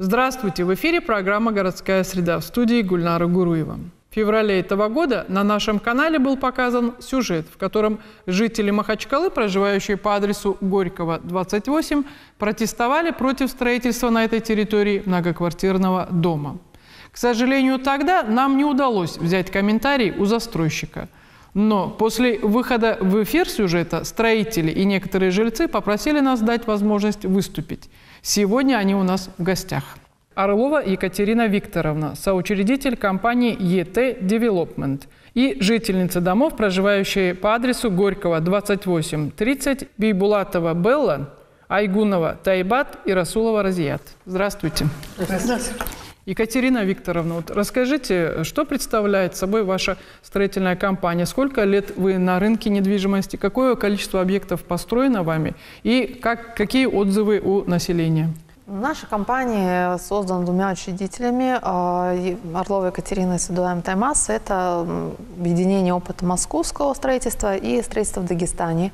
Здравствуйте! В эфире программа «Городская среда», в студии Гульнара Гуруева. В феврале этого года на нашем канале был показан сюжет, в котором жители Махачкалы, проживающие по адресу Горького, 28, протестовали против строительства на этой территории многоквартирного дома. К сожалению, тогда нам не удалось взять комментарий у застройщика. Но после выхода в эфир сюжета строители и некоторые жильцы попросили нас дать возможность выступить. Сегодня они у нас в гостях. Орлова Екатерина Викторовна, соучредитель компании ЕТ Development и жительница домов, проживающие по адресу Горького, 28-30, Бейбулатова Белла, Айгунова Тайбат и Расулова Разият. Здравствуйте. Здравствуйте. Екатерина Викторовна, вот расскажите, что представляет собой ваша строительная компания? Сколько лет вы на рынке недвижимости? Какое количество объектов построено вами? И какие отзывы у населения? Наша компания создана двумя учредителями, Орловой Екатериной и Садуаем Таймас. Это объединение опыта московского строительства и строительства в Дагестане.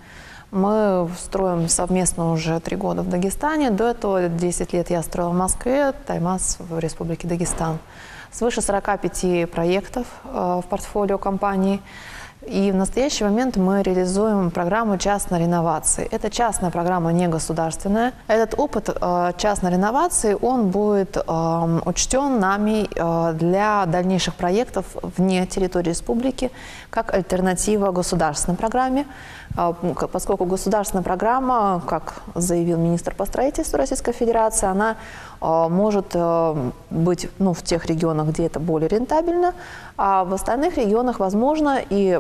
Мы строим совместно уже 3 года в Дагестане. До этого 10 лет я строила в Москве, Таймас в Республике Дагестан. Свыше 45 проектов в портфолио компании. И в настоящий момент мы реализуем программу частной реновации. Это частная программа, не государственная. Этот опыт частной реновации, он будет учтен нами для дальнейших проектов вне территории республики, как альтернатива государственной программе. Поскольку государственная программа, как заявил министр по строительству Российской Федерации, она может быть в тех регионах, где это более рентабельно, а в остальных регионах возможно и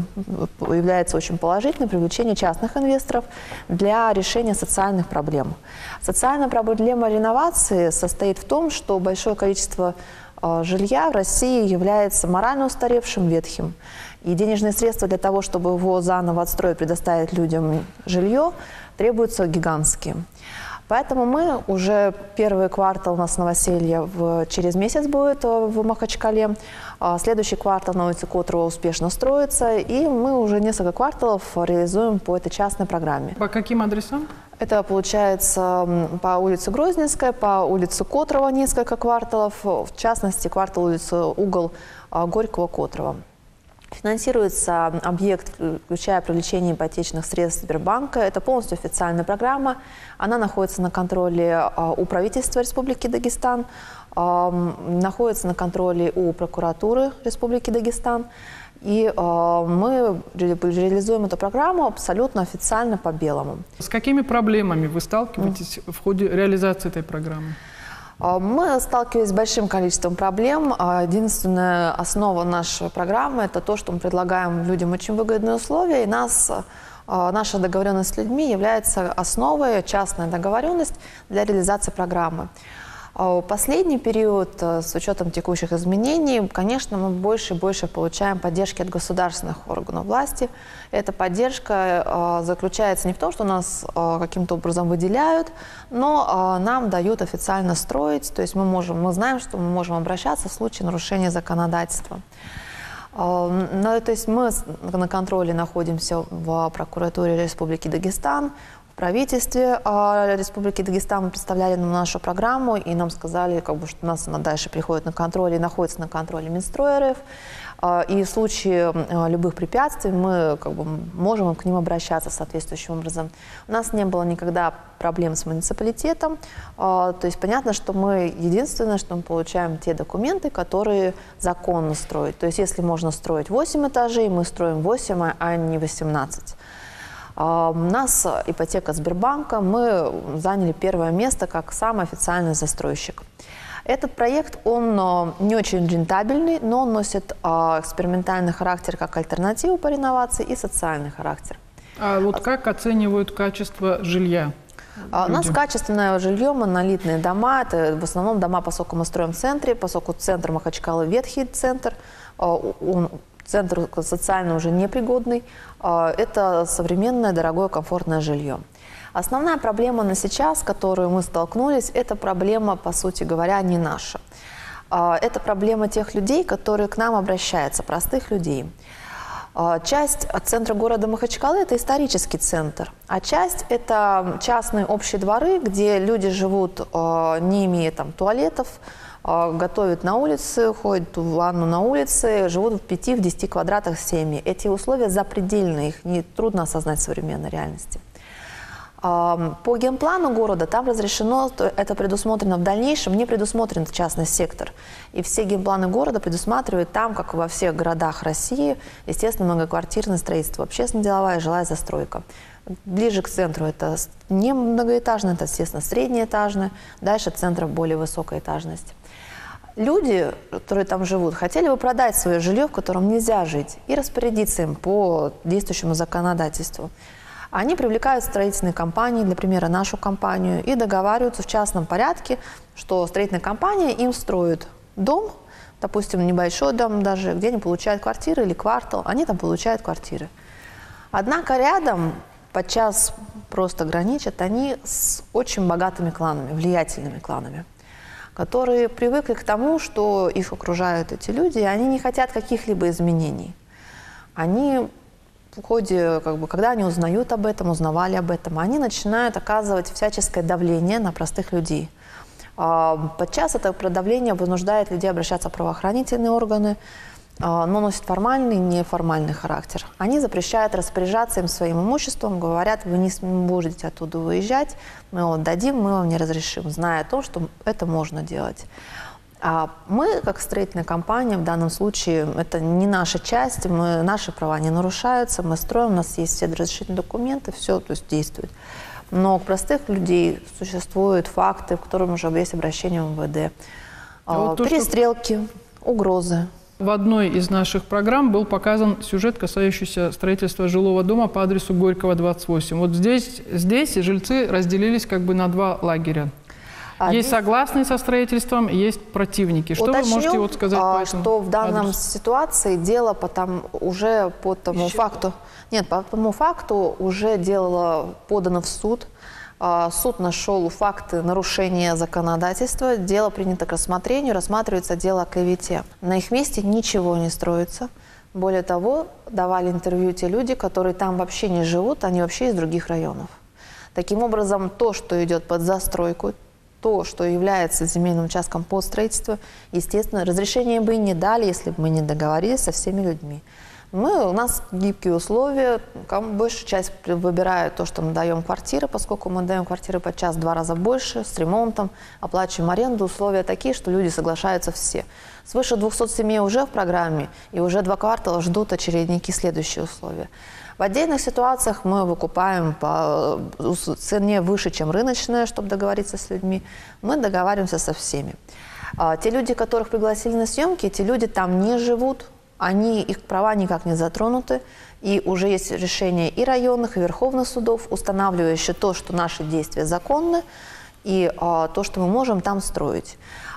является очень положительным привлечение частных инвесторов для решения социальных проблем. Социальная проблема реновации состоит в том, что большое количество жилья в России является морально устаревшим, ветхим. И денежные средства для того, чтобы его заново отстроить, предоставить людям жилье, требуются гигантские. Поэтому мы уже первый квартал у нас новоселья через месяц будет в Махачкале. Следующий квартал на улице Котрова успешно строится. И мы уже несколько кварталов реализуем по этой частной программе. По каким адресам? Это получается по улице Грозненская, по улице Котрова несколько кварталов. В частности, квартал улицы Угол Горького-Котрова. Финансируется объект, включая привлечение ипотечных средств Сбербанка. Это полностью официальная программа. Она находится на контроле у правительства Республики Дагестан, находится на контроле у прокуратуры Республики Дагестан. И мы реализуем эту программу абсолютно официально по белому. С какими проблемами вы сталкиваетесь в ходе реализации этой программы? Мы сталкивались с большим количеством проблем. Единственная основа нашей программы – это то, что мы предлагаем людям очень выгодные условия. И наша договоренность с людьми является основой, частная договоренность для реализации программы. Последний период, с учетом текущих изменений, конечно, мы больше и больше получаем поддержки от государственных органов власти. Эта поддержка заключается не в том, что нас каким-то образом выделяют, но нам дают официально строить. То есть мы знаем, что мы можем обращаться в случае нарушения законодательства. То есть мы на контроле находимся в прокуратуре Республики Дагестан. В правительстве Республики Дагестан мы представляли нашу программу, и нам сказали, что у нас она дальше приходит на контроль и находится на контроле Минстрой РФ. И в случае любых препятствий мы можем к ним обращаться соответствующим образом. У нас не было никогда проблем с муниципалитетом. То есть понятно, что единственное, что мы получаем те документы, которые законно строить. То есть если можно строить 8 этажей, мы строим 8, а не 18. У нас ипотека Сбербанка, мы заняли первое место как самый официальный застройщик. Этот проект, он не очень рентабельный, но он носит экспериментальный характер как альтернативу по реновации и социальный характер. А вот как оценивают качество жилья? У нас качественное жилье, монолитные дома, это в основном дома, поскольку мы строим в центре, поскольку центр Махачкалы ветхий центр, центр социально уже непригодный. Это современное, дорогое, комфортное жилье. Основная проблема на сейчас, с которой мы столкнулись, это проблема, по сути говоря, не наша. Это проблема тех людей, которые к нам обращаются, простых людей. Часть от центра города Махачкалы – это исторический центр, а часть – это частные общие дворы, где люди живут, не имея там туалетов, готовят на улице, ходят в ванну на улице, живут в 5-10 квадратах семьи. Эти условия запредельны, их трудно осознать в современной реальности. По генплану города там разрешено, это предусмотрено в дальнейшем, не предусмотрен частный сектор. И все генпланы города предусматривают там, как и во всех городах России, естественно, многоквартирное строительство, общественно-деловая и жилая застройка. Ближе к центру это не многоэтажное, это, естественно, среднеэтажное, дальше центра более высокая этажность. Люди, которые там живут, хотели бы продать свое жилье, в котором нельзя жить, и распорядиться им по действующему законодательству. Они привлекают строительные компании, для примера нашу компанию, и договариваются в частном порядке, что строительная компания им строит дом, допустим, небольшой дом даже, где они получают квартиры или квартал, они там получают квартиры. Однако рядом подчас просто граничат они с очень богатыми кланами, влиятельными кланами, которые привыкли к тому, что их окружают эти люди, и они не хотят каких-либо изменений. Они в ходе, когда они узнают об этом, узнавали об этом, они начинают оказывать всяческое давление на простых людей. Подчас это давление вынуждает людей обращаться в правоохранительные органы, но носит формальный и неформальный характер. Они запрещают распоряжаться им своим имуществом, говорят, вы не будете оттуда выезжать, мы его отдадим, мы вам не разрешим, зная о том, что это можно делать. А мы, как строительная компания, в данном случае, это не наша часть, наши права не нарушаются, мы строим, у нас есть все разрешительные документы, все, то есть действует. Но у простых людей существуют факты, в которых уже есть обращение в МВД, перестрелки, угрозы. В одной из наших программ был показан сюжет, касающийся строительства жилого дома по адресу Горького, 28. Вот здесь жильцы разделились на два лагеря. Есть согласные со строительством, есть противники. Что вы можете сказать по этому что в данном ситуации дело уже по тому факту, по тому факту уже дело подано в суд. Суд нашел факты нарушения законодательства, дело принято к рассмотрению, рассматривается дело о клевете. На их месте ничего не строится. Более того, давали интервью те люди, которые там вообще не живут, они вообще из других районов. Таким образом, то, что идет под застройку, то, что является земельным участком под строительство, естественно, разрешение бы и не дали, если бы мы не договорились со всеми людьми. У нас гибкие условия, большая часть выбирает то, что мы даем квартиры, поскольку мы даем квартиры подчас в 2 раза больше, с ремонтом, оплачиваем аренду, условия такие, что люди соглашаются все. Свыше 200 семей уже в программе, и уже 2 квартала ждут очередники следующие условия. В отдельных ситуациях мы выкупаем по цене выше, чем рыночная, чтобы договориться с людьми. Мы договариваемся со всеми. Те люди, которых пригласили на съемки, эти люди там не живут, их права никак не затронуты. И уже есть решение и районных, и верховных судов, устанавливающие то, что наши действия законны, и то, что мы можем там строить.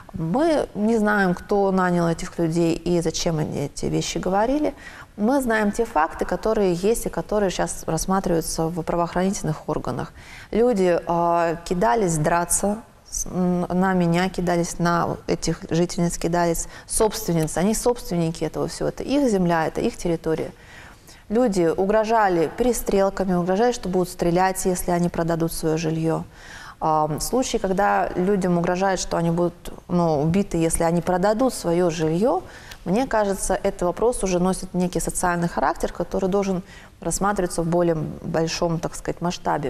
Мы не знаем, кто нанял этих людей и зачем они эти вещи говорили. Мы знаем те факты, которые есть и которые сейчас рассматриваются в правоохранительных органах. Люди кидались драться на меня, кидались на этих жительниц, кидались собственниц. Они собственники этого всего. Это их земля, это их территория. Люди угрожали перестрелками, угрожали, что будут стрелять, если они продадут свое жилье. Случаи, когда людям угрожают, что они будут убиты, если они продадут свое жилье, мне кажется, этот вопрос уже носит некий социальный характер, который должен рассматриваться в более большом, так сказать, масштабе.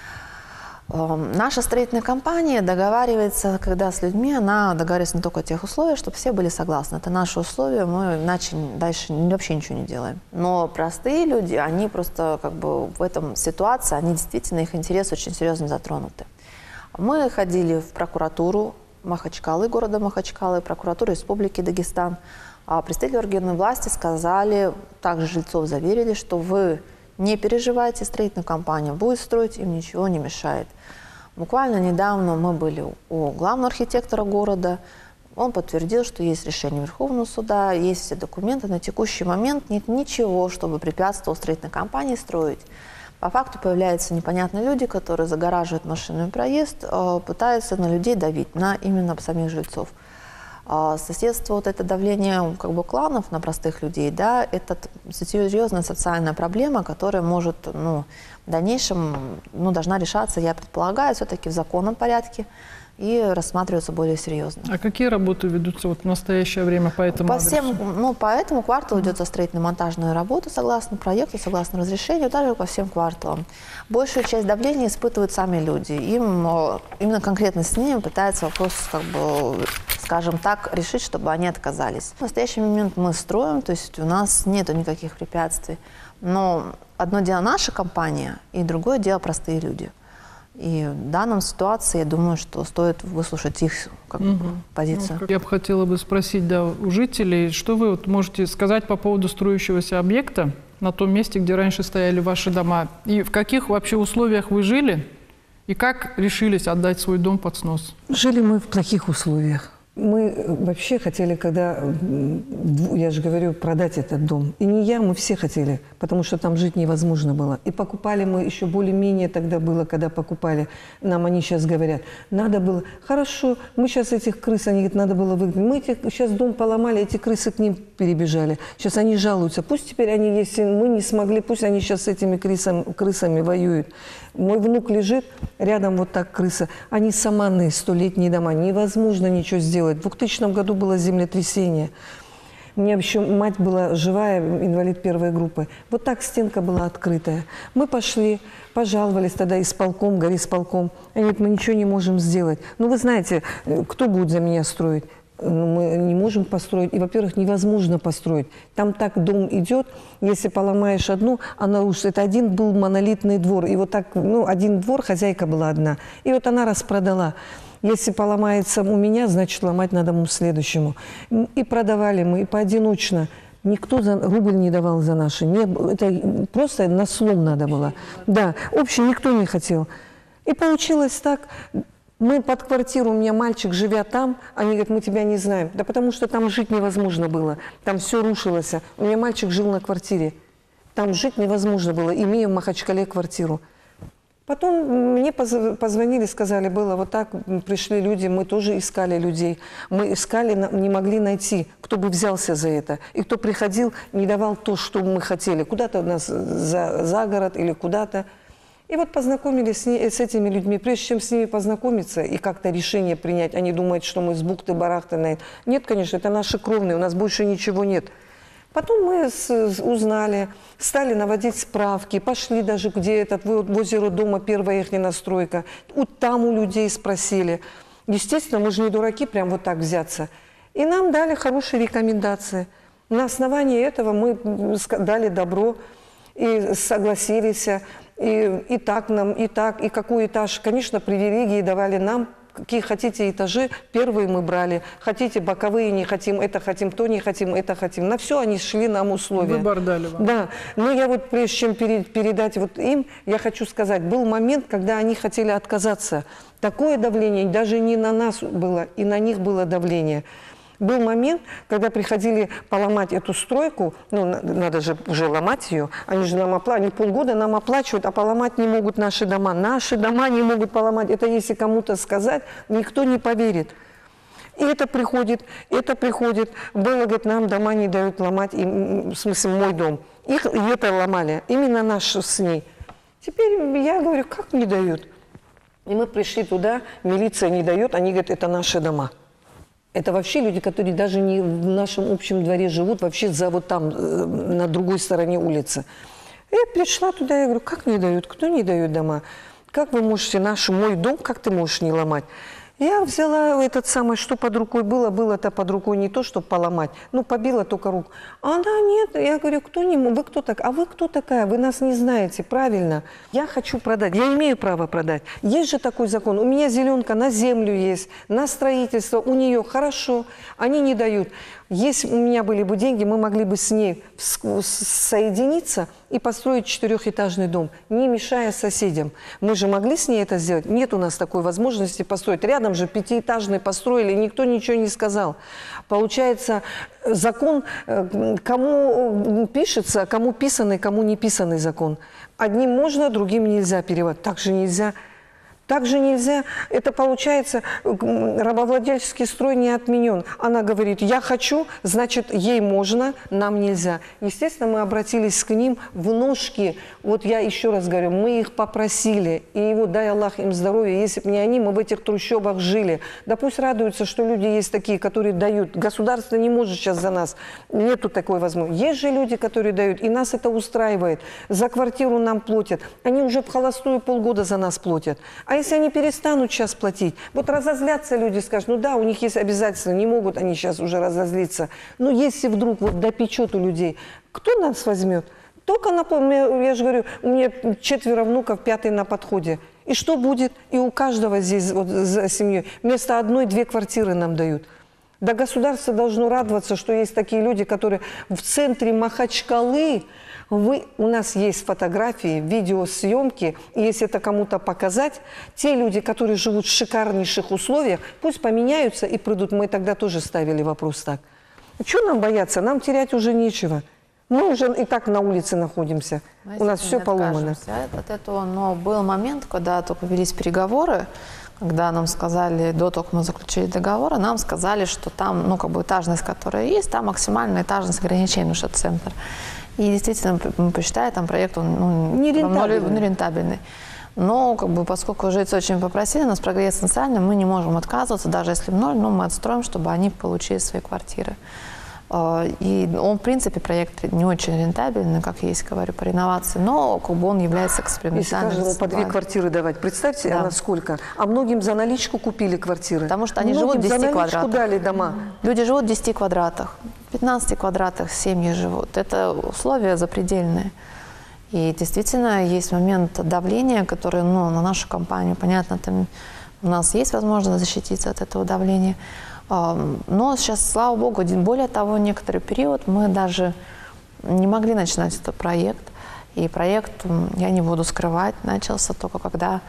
Наша строительная компания договаривается, когда с людьми, она договаривается не только о тех условиях, чтобы все были согласны. Это наши условия, мы иначе дальше вообще ничего не делаем. Но простые люди, они просто в этом ситуации, они действительно, их интересы очень серьезно затронуты. Мы ходили в прокуратуру Махачкалы, города Махачкалы, прокуратуру Республики Дагестан. А представители органов власти сказали, также жильцов заверили, что вы не переживайте, строительная компания будет строить, им ничего не мешает. Буквально недавно мы были у главного архитектора города. Он подтвердил, что есть решение Верховного суда, есть все документы. На текущий момент нет ничего, чтобы препятствовало строительной компании строить. По факту появляются непонятные люди, которые загораживают машинный проезд, пытаются на людей давить, на именно самих жильцов. Соседство, вот это давление как бы кланов на простых людей, да, это серьезная социальная проблема, которая может, ну, в дальнейшем, ну, должна решаться, я предполагаю, все-таки в законном порядке и рассматриваться более серьезно. А какие работы ведутся вот в настоящее время по этому адресу? По этому кварталу идет строительно-монтажная работа согласно проекту, согласно разрешению, также по всем кварталам. Большую часть давления испытывают сами люди. Им именно конкретно с ними пытается вопрос, как бы, скажем так, решить, чтобы они отказались. В настоящий момент мы строим, то есть у нас нет никаких препятствий. Но одно дело наша компания, и другое дело простые люди. И в данной ситуации, я думаю, что стоит выслушать их позицию. Я бы хотела бы спросить, да, у жителей, что вы вот можете сказать по поводу строящегося объекта на том месте, где раньше стояли ваши дома? И в каких вообще условиях вы жили? И как решились отдать свой дом под снос? Жили мы в плохих условиях. Мы вообще хотели, когда, я же говорю, продать этот дом. И не я, мы все хотели, потому что там жить невозможно было. И покупали мы еще более-менее тогда было, когда покупали. Нам они сейчас говорят, надо было, хорошо, мы сейчас этих крыс, они говорят, надо было выгнать. Мы сейчас дом поломали, эти крысы к ним перебежали. Сейчас они жалуются. Пусть теперь они, если мы не смогли, пусть они сейчас с этими крысами воюют. Мой внук лежит, рядом вот так крыса. Они саманные, 100-летние дома. Невозможно ничего сделать. В 2000 году было землетрясение. У меня еще мать была живая, инвалид первой группы. Вот так стенка была открытая. Мы пошли, пожаловались тогда исполком, горисполком. Они говорят, мы ничего не можем сделать. Ну, вы знаете, кто будет за меня строить? Мы не можем построить. И, во-первых, невозможно построить. Там так дом идет, если поломаешь одну, она рушится. Это один был монолитный двор. И вот так, ну, один двор, хозяйка была одна. И вот она распродала. Если поломается у меня, значит, ломать надо следующему. И продавали мы, и поодиночно. Никто за рубль не давал за наши. Это просто на слом надо было. Да, общий никто не хотел. И получилось так. Мы под квартиру, у меня мальчик, живя там, они говорят, мы тебя не знаем. Да потому что там жить невозможно было. Там все рушилось. У меня мальчик жил на квартире. Там жить невозможно было, имея в Махачкале квартиру. Потом мне позвонили, сказали, было вот так, пришли люди, мы тоже искали людей. Мы искали, не могли найти, кто бы взялся за это. И кто приходил, не давал то, что мы хотели. Куда-то нас за город или куда-то. И вот познакомились с этими людьми. Прежде чем с ними познакомиться и как-то решение принять, они думают, что мы с бухты-барахты. Нет, конечно, это наши кровные, у нас больше ничего нет. Потом мы узнали, стали наводить справки, пошли даже, где этот, возле роддома первая их настройка. Там у людей спросили. Естественно, мы же не дураки прям вот так взяться. И нам дали хорошие рекомендации. На основании этого мы дали добро и согласились. И так нам, и так, и какой этаж. Конечно, привилегии давали нам. Какие хотите этажи, первые мы брали. Хотите боковые, не хотим, это хотим, то не хотим, это хотим. На все они шли нам условия. Выбор дали вам. Да. Но я вот прежде чем передать вот им, я хочу сказать, был момент, когда они хотели отказаться. Такое давление даже не на нас было, и на них было давление. Был момент, когда приходили поломать эту стройку, ну, надо же уже ломать ее, они же нам оплачивают, они полгода нам оплачивают, а поломать не могут наши дома. Наши дома не могут поломать. Это если кому-то сказать, никто не поверит. И это приходит. Было, говорит, нам дома не дают ломать, в смысле, мой дом. И это ломали, именно наш с ней. Теперь я говорю, как не дают? И мы пришли туда, милиция не дает, они говорят, это наши дома. Это вообще люди, которые даже не в нашем общем дворе живут, вообще за вот там, на другой стороне улицы. Я пришла туда, я говорю, как не дают, кто не дает дома? Как вы можете мой дом, как ты можешь не ломать? Я взяла этот самый, что под рукой было-то под рукой не то, чтобы поломать. Ну, побила только руку. А она нет. Я говорю, вы кто так? А вы кто такая? Вы нас не знаете, правильно? Я хочу продать. Я имею право продать. Есть же такой закон. У меня зеленка на землю есть, на строительство. У нее хорошо. Они не дают. Если у меня были бы деньги, мы могли бы с ней соединиться и построить 4-этажный дом, не мешая соседям. Мы же могли с ней это сделать? Нет у нас такой возможности построить. Рядом же 5-этажный построили, никто ничего не сказал. Получается, закон, кому пишется, кому писанный, кому не писанный закон. Одним можно, другим нельзя переводить. Так же нельзя. Также нельзя, это получается, рабовладельческий строй не отменен. Она говорит, я хочу, значит, ей можно, нам нельзя. Естественно, мы обратились к ним в ножки. Вот я еще раз говорю, мы их попросили, и вот дай Аллах им здоровья, если бы не они, мы в этих трущобах жили. Да пусть радуются, что люди есть такие, которые дают. Государство не может сейчас за нас, нету такой возможности. Есть же люди, которые дают, и нас это устраивает. За квартиру нам платят. Они уже в холостую полгода за нас платят. А если они перестанут сейчас платить, вот разозлятся люди, скажут, ну да, у них есть обязательства, не могут они сейчас уже разозлиться. Но если вдруг вот допечет у людей, кто нас возьмет? Только я же говорю, у меня 4 внуков, 5-й на подходе. И что будет? И у каждого здесь вот, за семьей вместо 1-2 квартиры нам дают. Да государство должно радоваться, что есть такие люди, которые в центре Махачкалы. У нас есть фотографии, видеосъемки, и если это кому-то показать, те люди, которые живут в шикарнейших условиях, пусть поменяются и придут. Мы тогда тоже ставили вопрос так. Чего нам бояться? Нам терять уже нечего. Мы уже и так на улице находимся. У нас все поломано. От этого, но был момент, когда только велись переговоры, когда нам сказали, до того, как мы заключили договор, нам сказали, что там, ну, как бы этажность, которая есть, там максимальная этажность ограничения, потому что центр. И действительно, мы посчитали, там проект, он нерентабельный. Но, как бы, поскольку жильцы очень попросили, у нас прогресс социальный, мы не можем отказываться, даже если в ноль, но мы отстроим, чтобы они получили свои квартиры. И он, в принципе, проект не очень рентабельный, как я говорю, по реновации, но как бы он является экспериментальным. Если каждому по 2 квартиры давать, представьте, да. Она сколько? А многим за наличку купили квартиры. Потому что они живут в 10 квадратах. Дали дома. Люди живут в 10 квадратах, в 15 квадратах семьи живут. Это условия запредельные. И действительно есть момент давления, который, ну, на нашу компанию, понятно, там у нас есть возможность защититься от этого давления. Но сейчас, слава богу, более того, некоторый период мы даже не могли начинать этот проект. И проект, я не буду скрывать, начался только когда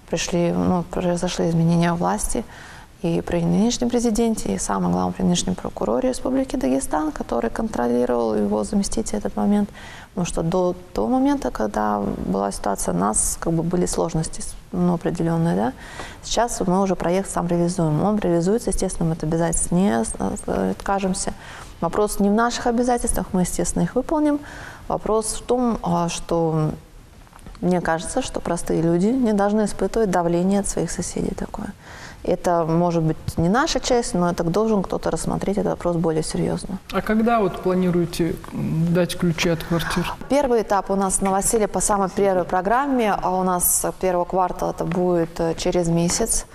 произошли изменения власти. И при нынешнем президенте, и самое главное, при нынешнем прокуроре Республики Дагестан, который контролировал его заместитель этот момент. Потому что до того момента, когда была ситуация, у нас как бы были сложности определенные. Да? Сейчас мы уже проект сам реализуем. Он реализуется, естественно, мы от обязательств не откажемся. Вопрос не в наших обязательствах, мы, естественно, их выполним. Вопрос в том, что мне кажется, что простые люди не должны испытывать давление от своих соседей такое. Это может быть не наша часть, но это должен кто-то рассмотреть этот вопрос более серьезно. А когда вот планируете дать ключи от квартир? Первый этап у нас новоселье по самой первой программе, а у нас первого квартала это будет через месяц.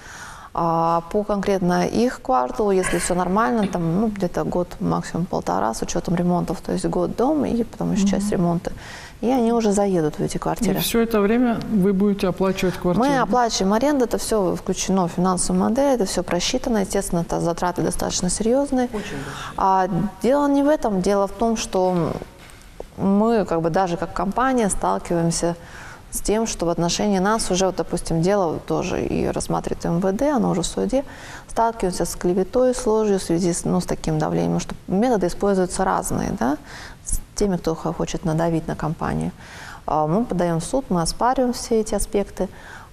А по конкретно их кварталу, если все нормально, там где-то год, максимум 1,5, с учетом ремонтов, то есть год дом и потом еще часть ремонта. И они уже заедут в эти квартиры. И все это время вы будете оплачивать квартиру? Мы оплачиваем аренду, это все включено в финансовую модель, это все просчитано. Естественно, это затраты достаточно серьезные. А дело не в этом, дело в том, что мы как бы даже как компания сталкиваемся с тем, что в отношении нас уже, вот, допустим, дело тоже и рассматривает МВД, оно уже в суде, сталкиваемся с клеветой, с ложью в связи с таким давлением, что методы используются разные, да, с теми, кто хочет надавить на компанию. Мы подаем в суд, мы оспариваем все эти аспекты,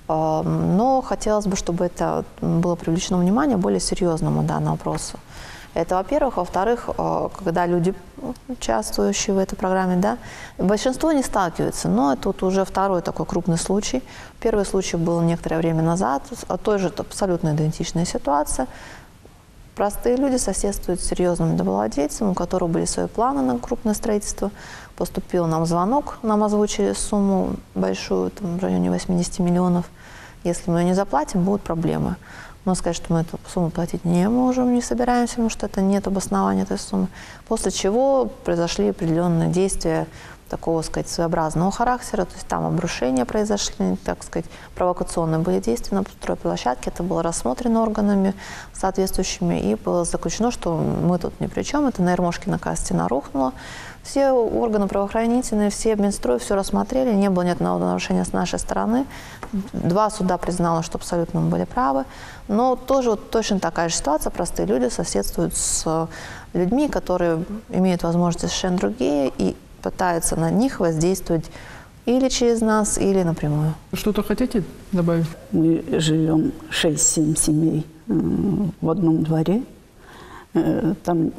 но хотелось бы, чтобы это было привлечено внимание более серьезному данному вопросу. Это, во-первых. Во-вторых, когда люди, участвующие в этой программе, да, большинство не сталкиваются, но это вот уже второй такой крупный случай. Первый случай был некоторое время назад, той же абсолютно идентичная ситуация. Простые люди соседствуют с серьезным домовладельцем, у которого были свои планы на крупное строительство. Поступил нам звонок, нам озвучили сумму большую, там, в районе 80 миллионов. Если мы ее не заплатим, будут проблемы. Но сказать, что мы эту сумму платить не можем, не собираемся, потому что это нет обоснования этой суммы. После чего произошли определенные действия такого, сказать, своеобразного характера, то есть там обрушения произошли, так сказать, провокационные были действия на стройплощадке, это было рассмотрено органами соответствующими, и было заключено, что мы тут ни при чем, это на Ермошкина стена рухнула. Все органы правоохранительные, все Минстрой все рассмотрели, не было ни одного нарушения с нашей стороны. 2 суда признало, что абсолютно мы были правы. Но тоже вот точно такая же ситуация, простые люди соседствуют с людьми, которые имеют возможности совершенно другие, и пытаются на них воздействовать или через нас, или напрямую. Что-то хотите добавить? Мы живем 6-7 семей в одном дворе. Там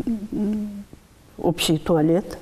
общий туалет.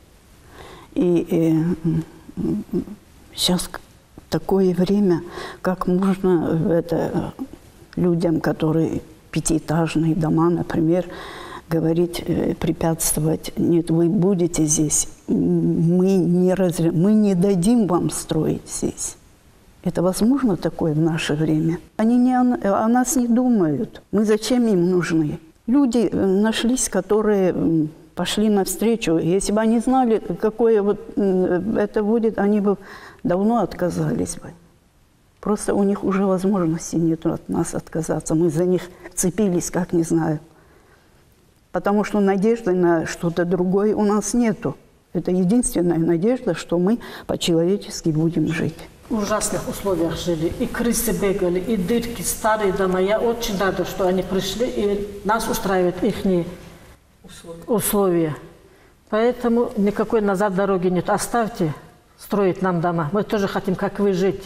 И сейчас такое время, как можно людям, которые пятиэтажные дома, например, говорить, препятствовать: нет, вы будете здесь, мы не дадим вам строить здесь. Это возможно такое в наше время? Они о нас не думают. Мы зачем им нужны? Люди нашлись, которые пошли навстречу. Если бы они знали, какое это будет, они бы давно отказались бы. Просто у них уже возможности нет от нас отказаться. Мы за них цепились, как не знаю. Потому что надежды на что-то другое у нас нету. Это единственная надежда, что мы по-человечески будем жить. В ужасных условиях жили. И крысы бегали, и дырки, старые дома. Я очень рада, что они пришли, и нас устраивают их условия. Поэтому никакой назад дороги нет. Оставьте строить нам дома. Мы тоже хотим, как вы, жить.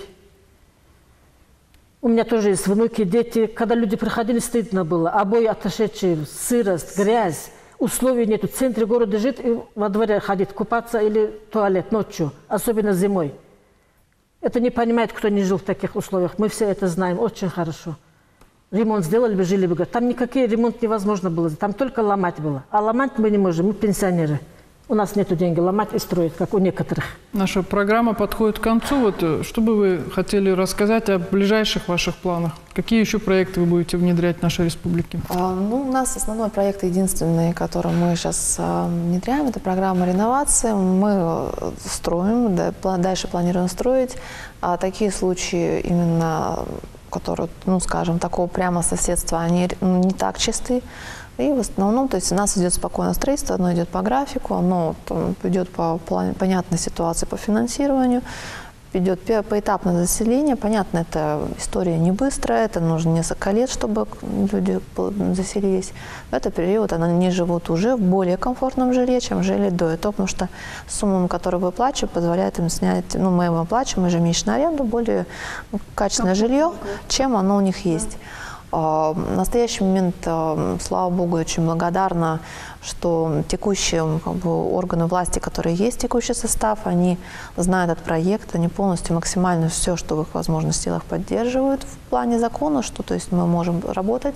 У меня тоже есть внуки, дети. Когда люди приходили, стыдно было. Обои отошедшие, сырость, грязь. Условий нет. В центре города жить и во дворе ходить, купаться или туалет ночью. Особенно зимой. Это не понимает, кто не жил в таких условиях. Мы все это знаем очень хорошо. Ремонт сделали бы, жили бы. Там никакой ремонт невозможно было. Там только ломать было. А ломать мы не можем, мы пенсионеры. У нас нет денег ломать и строить, как у некоторых. Наша программа подходит к концу. Что бы вы хотели рассказать о ближайших ваших планах? Какие еще проекты вы будете внедрять в нашей республике? У нас основной проект, единственный, который мы сейчас внедряем, это программа реновации. Мы строим, дальше планируем строить. А такие случаи именно, которые, скажем, такого прямо соседства, они не так часты. И в основном, то есть у нас идет спокойное строительство, оно идет по графику, оно идет по понятной ситуации по финансированию, идет поэтапное заселение. Понятно, эта история не быстрая, это нужно несколько лет, чтобы люди заселились. В этот период они живут уже в более комфортном жилье, чем жили до этого, потому что сумма, которую выплачивают, позволяет им снять, мы им оплачиваем ежемесячную аренду, более качественное жилье, чем оно у них есть. В настоящий момент, слава богу, очень благодарна, что текущие органы власти, которые есть, текущий состав, они знают этот проект, они полностью, максимально все, что в их возможных силах поддерживают в плане закона, что то есть мы можем работать.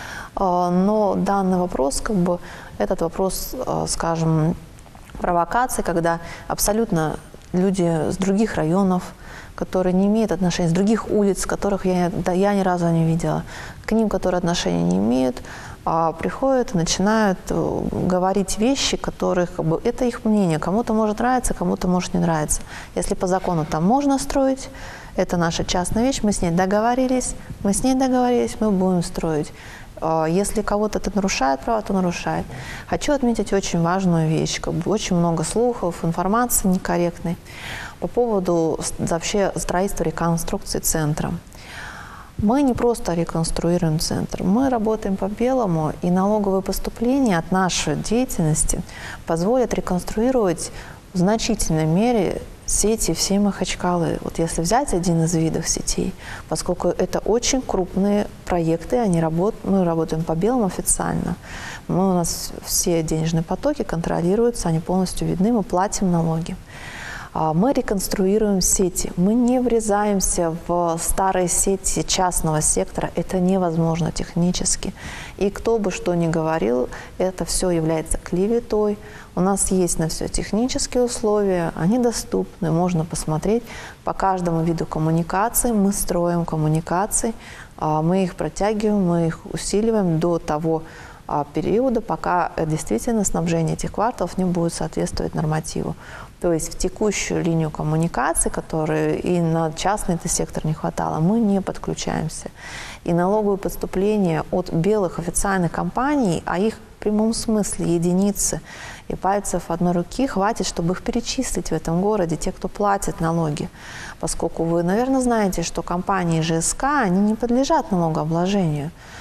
Но данный вопрос, этот вопрос, скажем, провокации, когда абсолютно люди с других районов, которые не имеют отношения, с других улиц, которых я ни разу не видела, к ним, которые отношения не имеют, приходят и начинают говорить вещи, которых это их мнение. Кому-то может нравиться, кому-то может не нравиться. Если по закону там можно строить, это наша частная вещь, мы с ней договорились, мы будем строить. Если кого-то это нарушает право, то нарушает. Хочу отметить очень важную вещь. Очень много слухов, информации некорректной по поводу вообще строительства, реконструкции центра. Мы не просто реконструируем центр, мы работаем по-белому, и налоговые поступления от нашей деятельности позволят реконструировать в значительной мере сети всей Махачкалы. Вот если взять один из видов сетей, поскольку это очень крупные проекты, мы работаем по-белому официально. У нас все денежные потоки контролируются, они полностью видны, мы платим налоги. Мы реконструируем сети, мы не врезаемся в старые сети частного сектора, это невозможно технически. И кто бы что ни говорил, это все является клеветой. У нас есть на все технические условия, они доступны, можно посмотреть по каждому виду коммуникаций. Мы строим коммуникации, мы их протягиваем, мы их усиливаем до того периода, пока действительно снабжение этих кварталов не будет соответствовать нормативу. То есть в текущую линию коммуникаций, которые и на частный сектор не хватало, мы не подключаемся. И налоговые поступления от белых официальных компаний, а их в прямом смысле единицы и пальцев одной руки, хватит, чтобы их перечислить в этом городе, те, кто платит налоги. Поскольку вы, наверное, знаете, что компании ЖСК, они не подлежат налогообложению.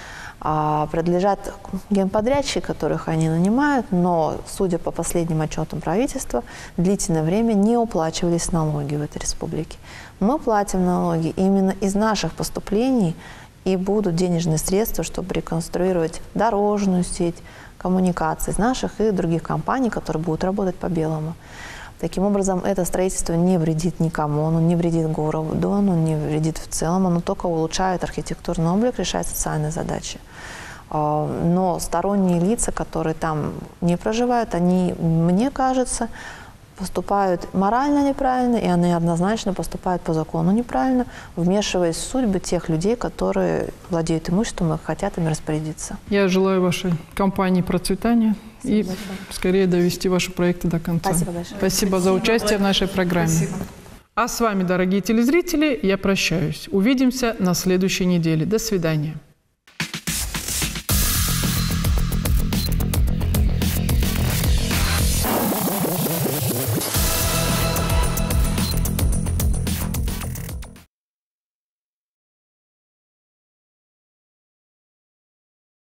принадлежат генподрядчики, которых они нанимают, но, судя по последним отчетам правительства, длительное время не уплачивались налоги в этой республике. Мы платим налоги, и именно из наших поступлений и будут денежные средства, чтобы реконструировать дорожную сеть, коммуникации из наших и других компаний, которые будут работать по белому. Таким образом, это строительство не вредит никому, оно не вредит городу, оно не вредит в целом, оно только улучшает архитектурный облик, решает социальные задачи. Но сторонние лица, которые там не проживают, они, мне кажется, поступают морально неправильно, и они однозначно поступают по закону неправильно, вмешиваясь в судьбы тех людей, которые владеют имуществом и хотят ими распорядиться. Я желаю вашей компании процветания и скорее довести ваши проекты до конца. Спасибо большое. Спасибо за участие в нашей программе. Спасибо. А с вами, дорогие телезрители, я прощаюсь. Увидимся на следующей неделе. До свидания.